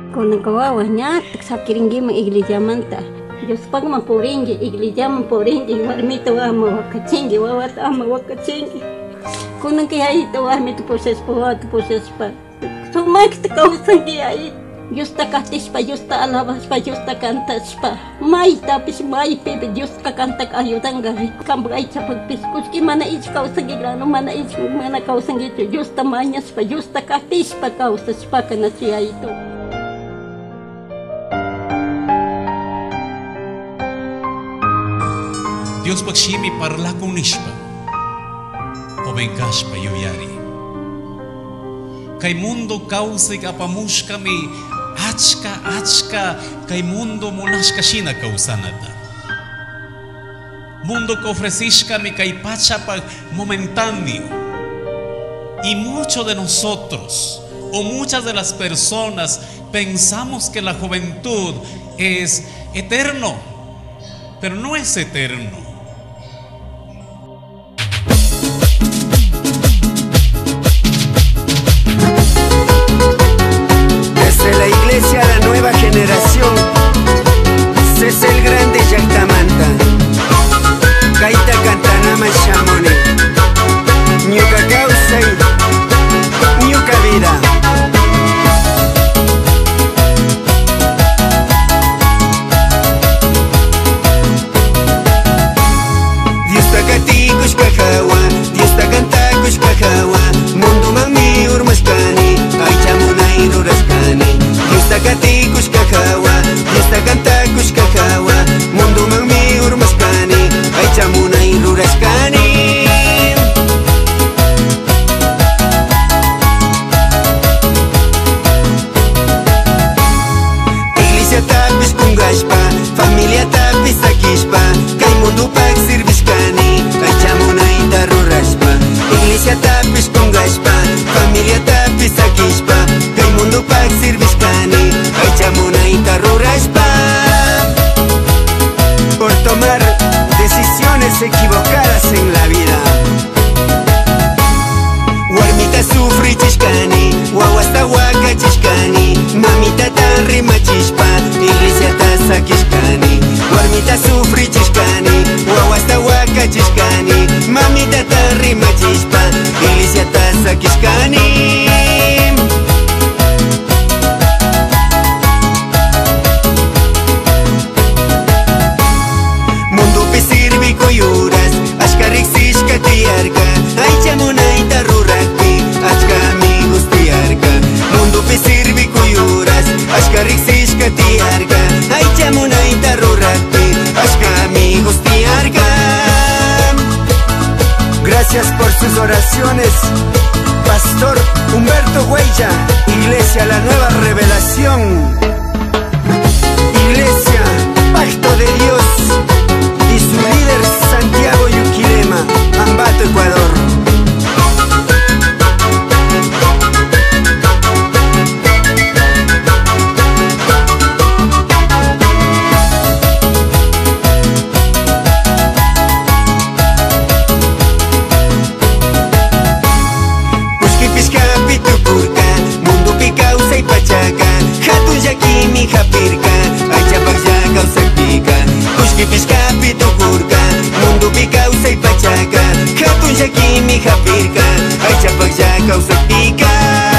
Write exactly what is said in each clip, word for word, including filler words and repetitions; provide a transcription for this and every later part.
Kunan kawawa ñatak sakirinkiman iglesiamanta. Diospakman purinki, iglesiaman purinki, warmita ama wakachinki, wawata ama wakachinki. Kunan kayayta warmita pushashpa, wawata pushashpa. Sumakta kawsanki ayita. Diosta katishpa, Diosta alabashpa, Diosta cantashpa. Maytapish maypipi Diosta cantak ayudanga. Kampak aychapakpish kushki mana ich kawsanki grano, mana ich mana kawsankichu. Diosta mañashpa, Diosta katishpa kawsashpaka nachi ayito. Dios pakshimi parlakun nishpa, joven kashpa yuyari. Kay mundo kawsay apamushkami, achka achka, kay mundo munashka shina kawsanata. Mundo que ofrecishkami kay pachapag momentáneo. Y muchos de nosotros, o muchas de las personas, pensamos que la juventud es eterno, pero no es eterno. La iglesia, la nueva generación, es el grande Yactamanta, Kaita Cantanama Shamone, Ñuka causa y Ñuka vida. Dios takati kushkajawa, Dios takanta kushkajawa, mundo mami urmaskani, aychamunay ruraskani. Takati kushkajawa, Dios canta kushkajawa, mundo mami urmaskani, aychamuna y ruraskani. Iglesia tapis kungashpa, familia tapis sakishpa, kay mundo pak sirvishkani, aychamuna y tarurashpa. Iglesia tapis kungashpa, familia tapis sakishpa, kay mundo pak sirvishkani, aychamuna y tarurashpa. Por tomar decisiones equivocadas en la vida. Warmita sufri chishkani, wawasta waka chishkani, mamita tan rimachishpa, iglesia ta sakishkani. Warmita sufri chishkani, wawasta waka chishkani, mamita tan rimachishpa, iglesia ta sakishkani. Koyuras, ashkarik sishka tiarka, aychamunay tarurrakpi, ashka amigos tiarka. Mundo pe sirvi koyuras, ashkarik sishka tiarka, aychamunay tarurrakpi, ashka amigos tiarka. Gracias por sus oraciones, Pastor Humberto Huella, Iglesia La Nueva Revelación, Iglesia Pacto de Dios, y su líder Santiago Yuquilema, Ambato, Ecuador. Pushki piscapi tukurka, mundo pi causa y pachaca, hatun yaki mi japirka, aychapak ya causa pica. Pushki piscapi tukurka, mundo pi causa y pachaca, hatun yaki mi japirka, aychapak ya causa pica.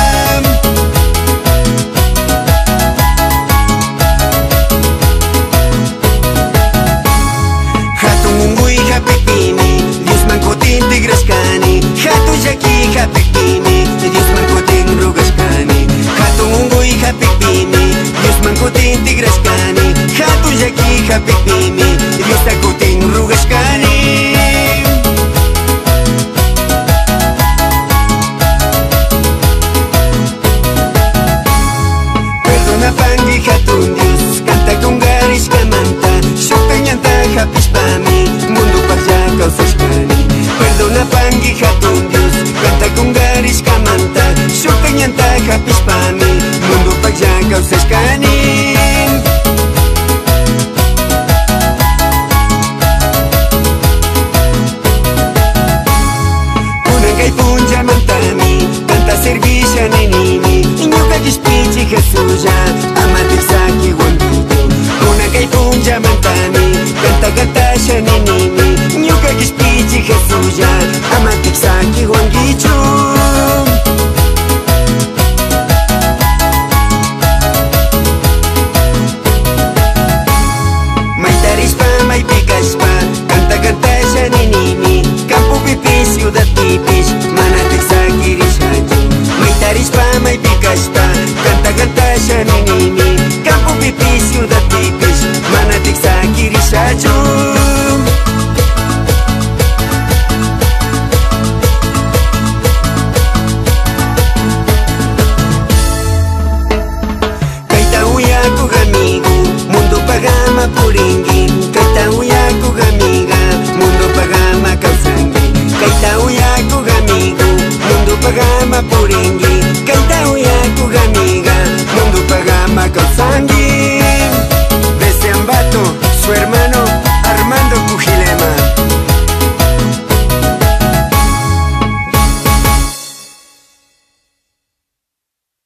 Hatun unguy japipimi, Dios mankotin tigraskani, hatun yaki japipimi, Dios mankotin rugaskani. Hatun unguy japipimi, Dios mankotin tigraskani, hatun yaki japipimi, Dios takotin rugaskani. Perdona pangi hatun Dios, canta con garish kamanta, shoktañanta hapispami, mundo parya causashkani. Perdona pangi hatun Dios, canta con garish kamanta, shoktañanta hapispami, mundo parya causashkani. shanini Nyuka kispichi Jesuya Amatik saki wangichu Maitarishpa, maipikashpa Kanta kanta shanini Campo pipi, ciudad pipish Manatik saki rishachu Maitarishpa, maipikashpa Kanta kanta shanini Campo pipi, ciudad pipish Manatik saki rishachu Pagama puringi, kaita uya kugamiga, mundo pagama kausangi. Kaita uya kugamigo, mundo pagama puringi, kaita uya kugamiga, mundo pagama kausangi.